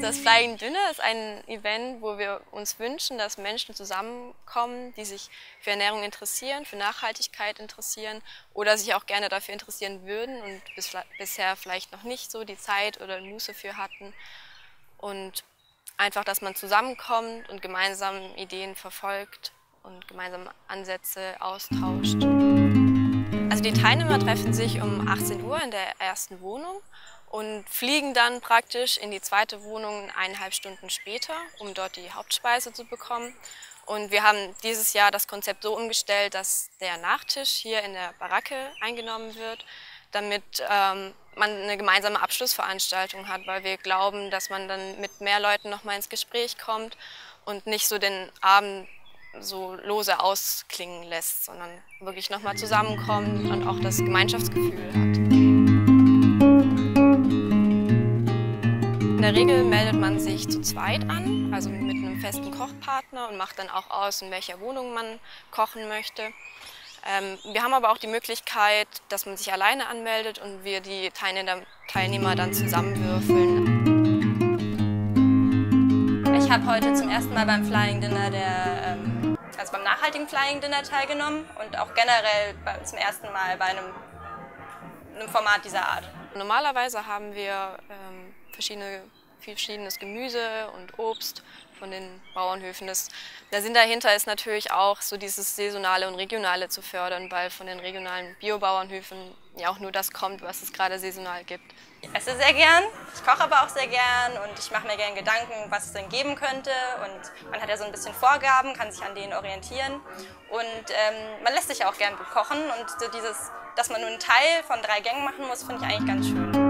Das Flying Dinner ist ein Event, wo wir uns wünschen, dass Menschen zusammenkommen, die sich für Ernährung interessieren, für Nachhaltigkeit interessieren oder sich auch gerne dafür interessieren würden und bisher vielleicht noch nicht so die Zeit oder Muße für hatten. Und einfach, dass man zusammenkommt und gemeinsam Ideen verfolgt und gemeinsam Ansätze austauscht. Also die Teilnehmer treffen sich um 18 Uhr in der ersten Wohnung und fliegen dann praktisch in die zweite Wohnung 1,5 Stunden später, um dort die Hauptspeise zu bekommen. Und wir haben dieses Jahr das Konzept so umgestellt, dass der Nachtisch hier in der Baracke eingenommen wird, damit man eine gemeinsame Abschlussveranstaltung hat, weil wir glauben, dass man dann mit mehr Leuten nochmal ins Gespräch kommt und nicht so den Abend so lose ausklingen lässt, sondern wirklich nochmal zusammenkommt und auch das Gemeinschaftsgefühl hat. In der Regel meldet man sich zu zweit an, also mit einem festen Kochpartner und macht dann auch aus, in welcher Wohnung man kochen möchte. Wir haben aber auch die Möglichkeit, dass man sich alleine anmeldet und wir die Teilnehmer dann zusammenwürfeln. Ich habe heute zum ersten Mal beim Flying Dinner, also beim nachhaltigen Flying Dinner teilgenommen und auch generell zum ersten Mal bei einem Format dieser Art. Normalerweise haben wir verschiedenes Gemüse und Obst von den Bauernhöfen. Der Sinn dahinter ist natürlich auch, so dieses Saisonale und Regionale zu fördern, weil von den regionalen Biobauernhöfen ja auch nur das kommt, was es gerade saisonal gibt. Ich esse sehr gern, ich koche aber auch sehr gern und ich mache mir gerne Gedanken, was es denn geben könnte. Und man hat ja so ein bisschen Vorgaben, kann sich an denen orientieren. Und man lässt sich ja auch gern bekochen und so dass man nur einen Teil von 3 Gängen machen muss, finde ich eigentlich ganz schön.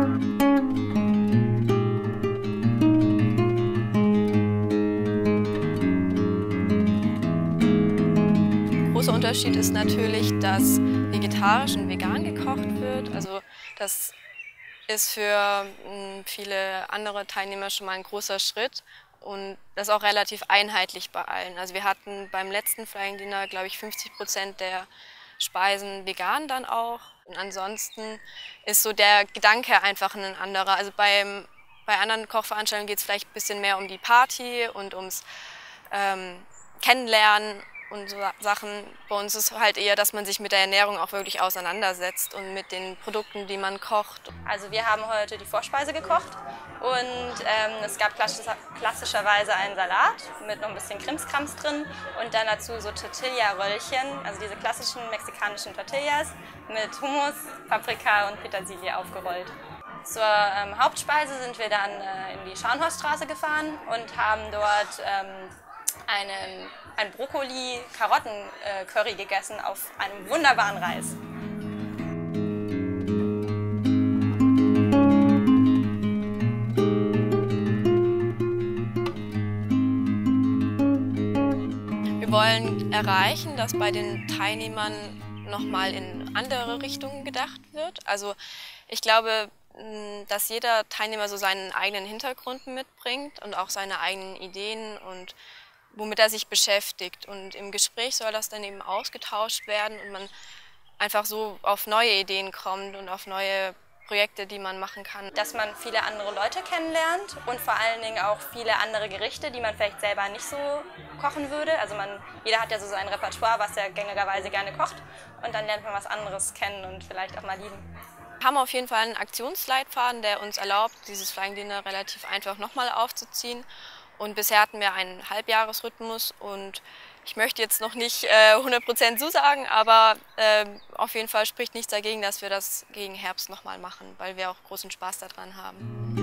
Großer Unterschied ist natürlich, dass vegetarisch und vegan gekocht wird. Also das ist für viele andere Teilnehmer schon mal ein großer Schritt und das ist auch relativ einheitlich bei allen. Also wir hatten beim letzten Flying Dinner, glaube ich, 50% der Speisen vegan dann auch. Und ansonsten ist so der Gedanke einfach ein anderer. Also bei anderen Kochveranstaltungen geht es vielleicht ein bisschen mehr um die Party und ums Kennenlernen und so Sachen. Bei uns ist halt eher, dass man sich mit der Ernährung auch wirklich auseinandersetzt und mit den Produkten, die man kocht. Also wir haben heute die Vorspeise gekocht und es gab klassischerweise einen Salat mit noch ein bisschen Krimskrams drin und dann dazu so Tortilla-Röllchen, also diese klassischen mexikanischen Tortillas mit Hummus, Paprika und Petersilie aufgerollt. Zur Hauptspeise sind wir dann in die Scharnhorststraße gefahren und haben dort ein Brokkoli-Karotten-Curry gegessen auf einem wunderbaren Reis. Wir wollen erreichen, dass bei den Teilnehmern nochmal in andere Richtungen gedacht wird. Also ich glaube, dass jeder Teilnehmer so seinen eigenen Hintergrund mitbringt und auch seine eigenen Ideen und womit er sich beschäftigt. Und im Gespräch soll das dann eben ausgetauscht werden und man einfach so auf neue Ideen kommt und auf neue Projekte, die man machen kann. Dass man viele andere Leute kennenlernt und vor allen Dingen auch viele andere Gerichte, die man vielleicht selber nicht so kochen würde. Also jeder hat ja so sein Repertoire, was er gängigerweise gerne kocht und dann lernt man was anderes kennen und vielleicht auch mal lieben. Wir haben auf jeden Fall einen Aktionsleitfaden, der uns erlaubt, dieses Flying Dinner relativ einfach nochmal aufzuziehen. Und bisher hatten wir einen Halbjahresrhythmus und ich möchte jetzt noch nicht 100% zusagen, aber auf jeden Fall spricht nichts dagegen, dass wir das gegen Herbst nochmal machen, weil wir auch großen Spaß daran haben.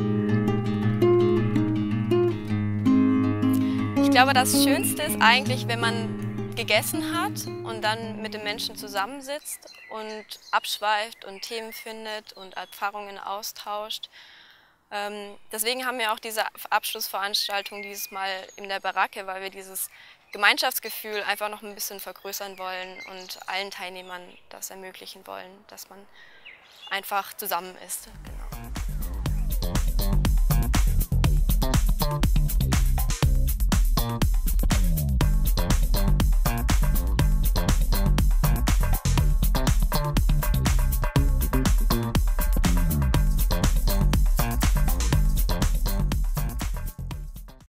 Ich glaube, das Schönste ist eigentlich, wenn man gegessen hat und dann mit den Menschen zusammensitzt und abschweift und Themen findet und Erfahrungen austauscht. Deswegen haben wir auch diese Abschlussveranstaltung dieses Mal in der Baracke, weil wir dieses Gemeinschaftsgefühl einfach noch ein bisschen vergrößern wollen und allen Teilnehmern das ermöglichen wollen, dass man einfach zusammen ist. Genau.